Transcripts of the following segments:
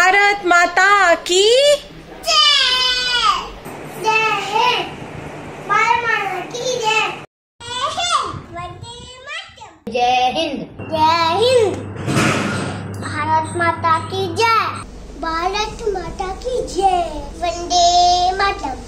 भारत माता की जय हिंद। जय हिंद। भारत माता की जय। भारत माता की जय। वंदे मातरम।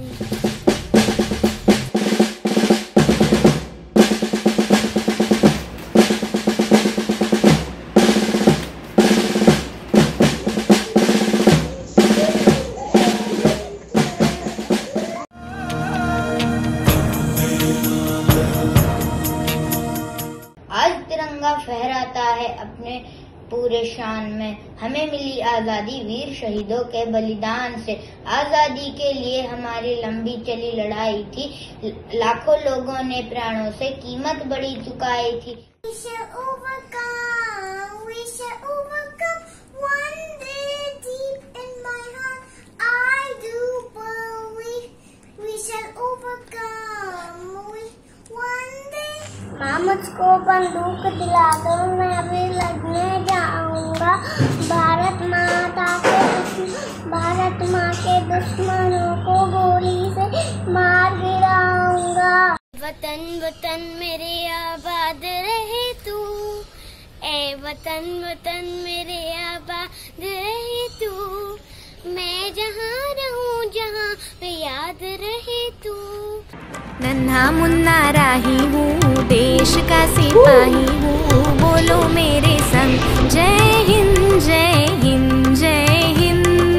आज तिरंगा फहराता है अपने पूरे शान में। हमें मिली आजादी वीर शहीदों के बलिदान से। आजादी के लिए हमारी लंबी चली लड़ाई थी। लाखों लोगों ने प्राणों से कीमत बड़ी चुकाई थी। We shall overcome. We shall overcome. One day deep in my heart, I do believe we shall overcome. One day. माँ मुझको बंदूक दिला दो, मैं भी लड़ने जाऊंगा। भारत माँ के दुश्मनों को गोली से मार गिराऊंगा। वतन वतन मेरे आबाद रहे तू, ए वतन वतन मेरे आबाद रहे तू। मैं जहाँ रहूँ जहाँ याद रहे तू। नन्हा मुन्ना राही हूँ, देश का सिपाही हूँ। बोलो मेरे संग जय हिंद जय हिंद जय Hind.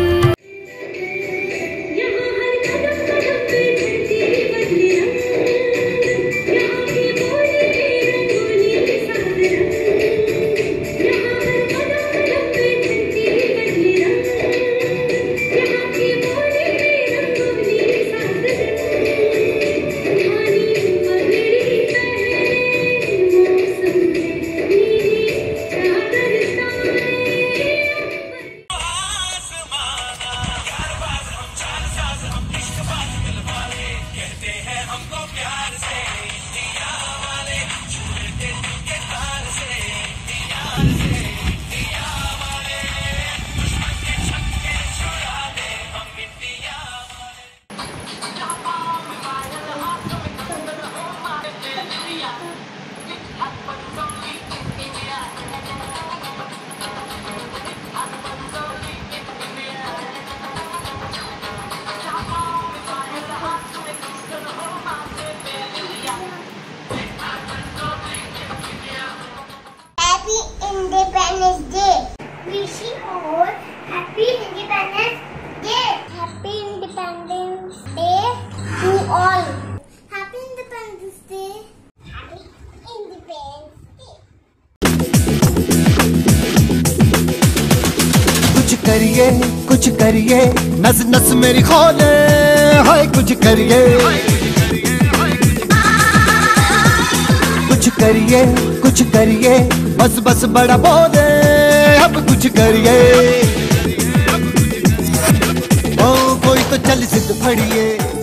Independence Day. Wishing all Happy Independence Day. Happy Independence Day to all. Happy Independence Day. Happy Independence Day. कुछ करिए नस नस मेरी खोले, हाय कुछ करिए कुछ करिए बस बस बड़ा बोले, अब कुछ करिए। ओ कोई तो चल सिद्ध फड़िए।